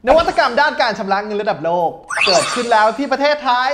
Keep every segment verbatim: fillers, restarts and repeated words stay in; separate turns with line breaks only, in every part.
นวัตกรรมด้านการชำระเงินระดับโลกเกิดขึ้นแล้วที่ประเทศไทย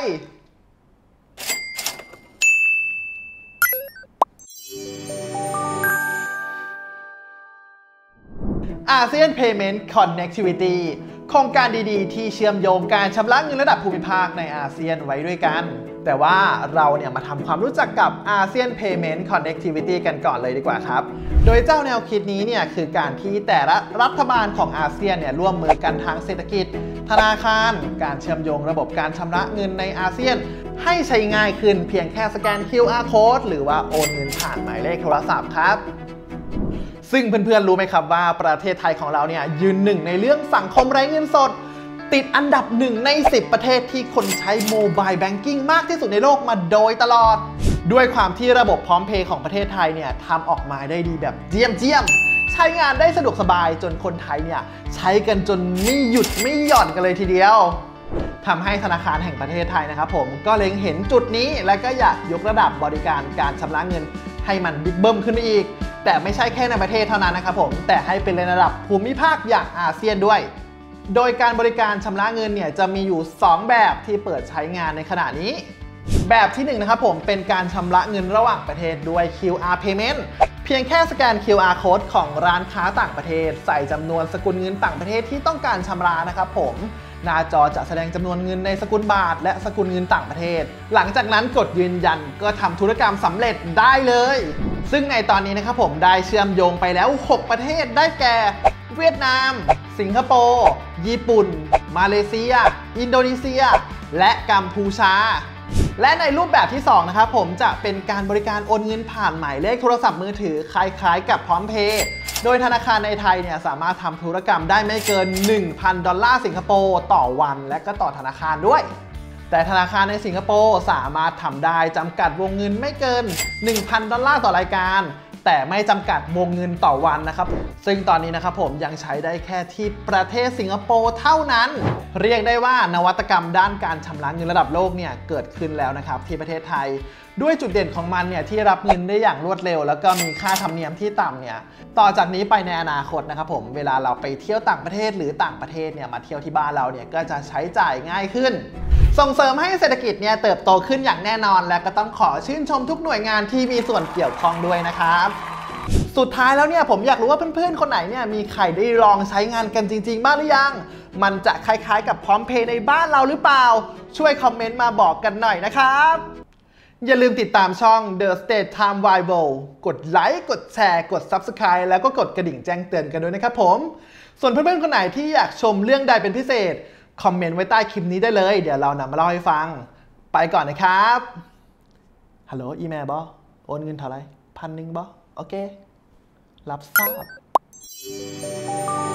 อาเซียน Payment Connectivity โครงการดีๆที่เชื่อมโยงการชำระเงินระดับภูมิภาคในอาเซียนไว้ด้วยกันแต่ว่าเราเนี่ยมาทำความรู้จักกับอาเซียน Payment Connectivity กันก่อนเลยดีกว่าครับโดยเจ้าแนวคิดนี้เนี่ยคือการที่แต่ละรัฐบาลของอาเซียนเนี่ยร่วมมือกันทางเศรษฐกิจธนาคารการเชื่อมโยงระบบการชำระเงินในอาเซียนให้ใช้ง่ายขึ้นเพียงแค่สแกน คิว อาร์ Code หรือว่าโอนเงินผ่านหมายเลขโทรศัพท์ครับซึ่งเพื่อนๆรู้ไหมครับว่าประเทศไทยของเราเนี่ยยืนหนึ่งในเรื่องสังคมไร้เงินสดติดอันดับหนึ่งในสิบประเทศที่คนใช้โมบายแบงกิ้งมากที่สุดในโลกมาโดยตลอดด้วยความที่ระบบพร้อมเพย์ของประเทศไทยเนี่ยทำออกมาได้ดีแบบเจียมเจียมใช้งานได้สะดวกสบายจนคนไทยเนี่ยใช้กันจนไม่หยุดไม่หย่อนกันเลยทีเดียวทำให้ธนาคารแห่งประเทศไทยนะครับผมก็เล็งเห็นจุดนี้และก็อยากยกระดับบริการการชำระเงินให้มันบิ๊กเบิ้มขึ้นไปอีกแต่ไม่ใช่แค่ในประเทศเท่านั้นนะครับผมแต่ให้เป็นในระดับภูมิภาคอย่างอาเซียนด้วยโดยการบริการชำระเงินเนี่ยจะมีอยู่สองแบบที่เปิดใช้งานในขณะนี้แบบที่หนึ่งนะครับผมเป็นการชำระเงินระหว่างประเทศด้วย คิว อาร์ Payment เพียงแค่สแกน คิว อาร์ Code ของร้านค้าต่างประเทศใส่จำนวนสกุลเงินต่างประเทศที่ต้องการชำระนะครับผมหน้าจอจะแสดงจำนวนเงินในสกุลบาทและสกุลเงินต่างประเทศหลังจากนั้นกดยืนยันก็ทำธุรกรรมสำเร็จได้เลยซึ่งในตอนนี้นะครับผมได้เชื่อมโยงไปแล้วหกประเทศได้แก่เวียดนามสิงคโปร์ญี่ปุ่นมาเลเซียอินโดนีเซียและกัมพูชาและในรูปแบบที่สองนะครับผมจะเป็นการบริการโอนเงินผ่านหมายเลขโทรศัพท์มือถือคล้ายๆกับพร้อมเพย์โดยธนาคารในไทยเนี่ยสามารถทำธุรกรรมได้ไม่เกิน หนึ่งพัน ดอลลาร์สิงคโปร์ต่อวันและก็ต่อธนาคารด้วยแต่ธนาคารในสิงคโปร์สามารถทำได้จำกัดวงเงินไม่เกิน หนึ่งพัน ดอลลาร์ต่อรายการแต่ไม่จำกัดวงเงินต่อวันนะครับซึ่งตอนนี้นะครับผมยังใช้ได้แค่ที่ประเทศสิงคโปร์เท่านั้นเรียกได้ว่านวัตกรรมด้านการชำระเงินระดับโลกเนี่ยเกิดขึ้นแล้วนะครับที่ประเทศไทยด้วยจุดเด่นของมันเนี่ยที่รับเงินได้อย่างรวดเร็วแล้วก็มีค่าธรรมเนียมที่ต่ำเนี่ยต่อจากนี้ไปในอนาคตนะครับผมเวลาเราไปเที่ยวต่างประเทศหรือต่างประเทศเนี่ยมาเที่ยวที่บ้านเราเนี่ยก็จะใช้จ่ายง่ายขึ้นส่งเสริมให้เศรษฐกิจเนี่ยเติบโตขึ้นอย่างแน่นอนและก็ต้องขอชื่นชมทุกหน่วยงานที่มีส่วนเกี่ยวข้องด้วยนะครับสุดท้ายแล้วเนี่ยผมอยากรู้ว่าเพื่อนๆคนไหนเนี่ยมีใครได้ลองใช้งานกันจริงๆบ้างหรือยังมันจะคล้ายๆกับพร้อมเพย์ในบ้านเราหรือเปล่าช่วยคอมเมนต์มาบอกกันหน่อยนะครับอย่าลืมติดตามช่อง The State Time Bible กดไลค์กดแชร์กด ซับสไครบ์ แล้วก็กดกระดิ่งแจ้งเตือนกันด้วยนะครับผมส่วนเพื่อนๆคนไหนที่อยากชมเรื่องใดเป็นพิเศษคอมเมนต์ไว้ใต้คลิปนี้ได้เลยเดี๋ยวเรานำมาเล่าให้ฟังไปก่อนนะครับฮัลโหลอีเมลบอโอนเงินเท่าไหร่พันหนึ่งบอโอเครับทราบ